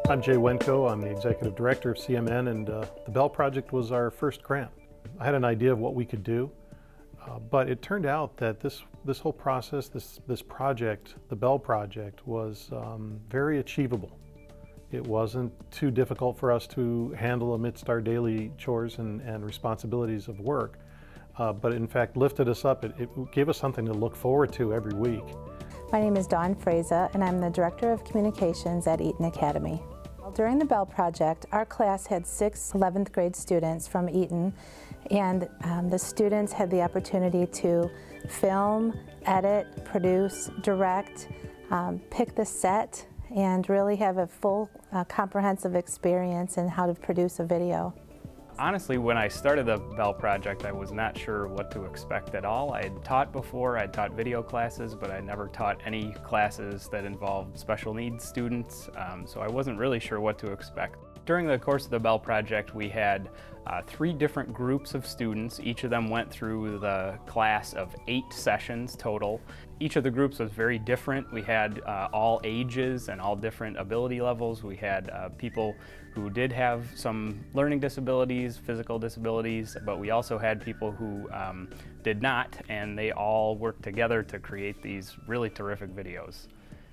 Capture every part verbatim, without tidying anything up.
I'm Jay Wenko. I'm the Executive Director of C M N, and uh, the Bell Project was our first grant. I had an idea of what we could do, uh, but it turned out that this, this whole process, this, this project, the Bell Project, was um, very achievable. It wasn't too difficult for us to handle amidst our daily chores and, and responsibilities of work, uh, but in fact lifted us up. It, it gave us something to look forward to every week. My name is Dawn Fraza, and I'm the Director of Communications at Eaton Academy. During the Bell Project, our class had six eleventh grade students from Eaton, and um, the students had the opportunity to film, edit, produce, direct, um, pick the set, and really have a full uh, comprehensive experience in how to produce a video. Honestly, when I started the Bell Project, I was not sure what to expect at all. I had taught before, I had taught video classes, but I never taught any classes that involved special needs students, um, so I wasn't really sure what to expect. During the course of the Bell Project, we had uh, three different groups of students. Each of them went through the class of eight sessions total. Each of the groups was very different. We had uh, all ages and all different ability levels. We had uh, people who did have some learning disabilities, physical disabilities, but we also had people who um, did not, and they all worked together to create these really terrific videos.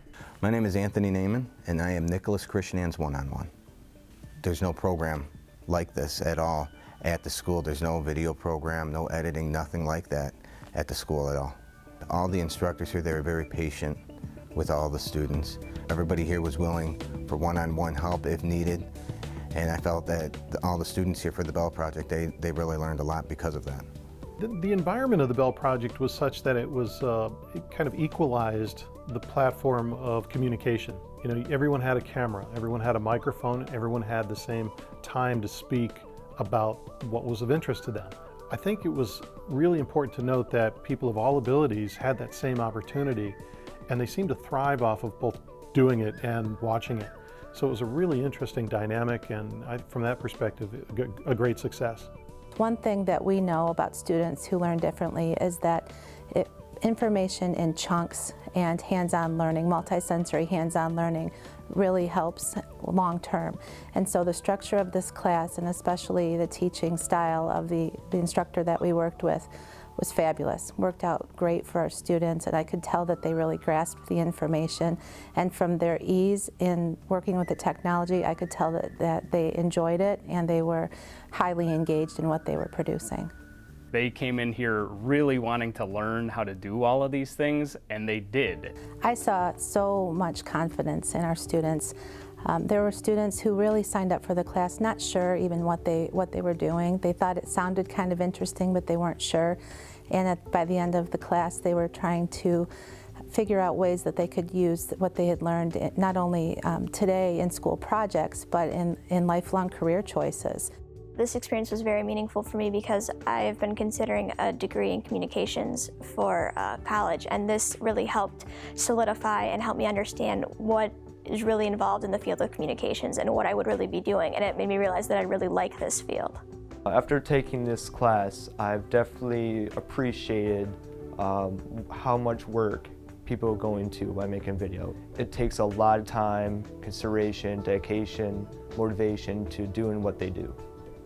My name is Anthony Naiman, and I am Nicholas Krishnan's one-on-one. There's no program like this at all at the school. There's no video program, no editing, nothing like that at the school at all. All the instructors here, they were very patient with all the students. Everybody here was willing for one-on-one help if needed, and I felt that the, all the students here for the Bell Project, they, they really learned a lot because of that. The, the environment of the Bell Project was such that it was uh, it kind of equalized the platform of communication. You know, everyone had a camera, everyone had a microphone, everyone had the same time to speak about what was of interest to them. I think it was really important to note that people of all abilities had that same opportunity, and they seemed to thrive off of both doing it and watching it. So it was a really interesting dynamic, and I, from that perspective, a great success. One thing that we know about students who learn differently is that it, information in chunks and hands-on learning, multisensory hands-on learning, really helps long-term. And so the structure of this class, and especially the teaching style of the, the instructor that we worked with, was fabulous. Worked out great for our students, and I could tell that they really grasped the information. And from their ease in working with the technology, I could tell that, that they enjoyed it and they were highly engaged in what they were producing. They came in here really wanting to learn how to do all of these things, and they did. I saw so much confidence in our students. Um, there were students who really signed up for the class not sure even what they, what they were doing. They thought it sounded kind of interesting, but they weren't sure. And at, by the end of the class, they were trying to figure out ways that they could use what they had learned, not only um, today in school projects, but in, in lifelong career choices. This experience was very meaningful for me because I've been considering a degree in communications for uh, college, and this really helped solidify and help me understand what is really involved in the field of communications and what I would really be doing, and it made me realize that I really like this field. After taking this class, I've definitely appreciated um, how much work people go into by making video. It takes a lot of time, consideration, dedication, motivation to doing what they do.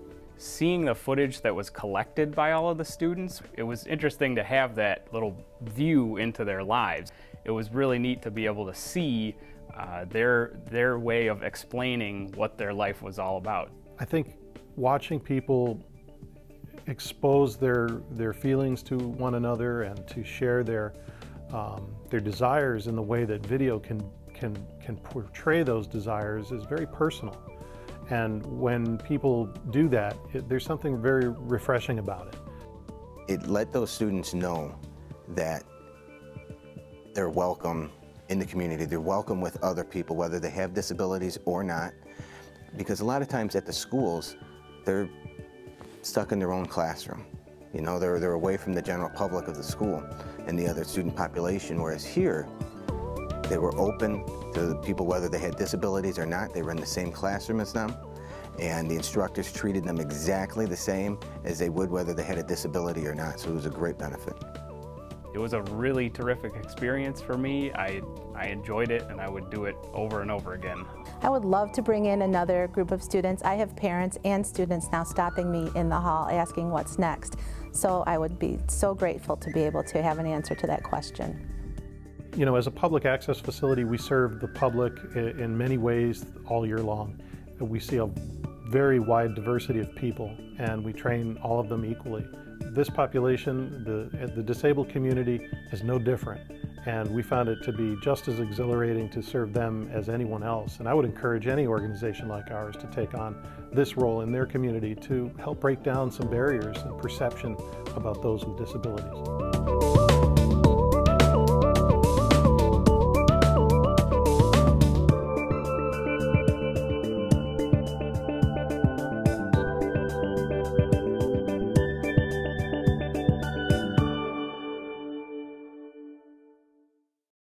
Seeing the footage that was collected by all of the students, it was interesting to have that little view into their lives. It was really neat to be able to see uh, their, their way of explaining what their life was all about. I think watching people expose their, their feelings to one another and to share their, um, their desires in the way that video can, can, can portray those desires is very personal. And when people do that, it, there's something very refreshing about it. It let those students know that they're welcome in the community. They're welcome with other people, whether they have disabilities or not. Because a lot of times at the schools, they're stuck in their own classroom. You know, they're, they're away from the general public of the school and the other student population, whereas here, they were open to the people, whether they had disabilities or not. They were in the same classroom as them, and the instructors treated them exactly the same as they would whether they had a disability or not, so it was a great benefit. It was a really terrific experience for me. I, I enjoyed it, and I would do it over and over again. I would love to bring in another group of students. I have parents and students now stopping me in the hall asking what's next. So I would be so grateful to be able to have an answer to that question. You know, as a public access facility, we serve the public in many ways all year long. We see a very wide diversity of people, and we train all of them equally. This population, the, the disabled community, is no different, and we found it to be just as exhilarating to serve them as anyone else. And I would encourage any organization like ours to take on this role in their community to help break down some barriers and perception about those with disabilities.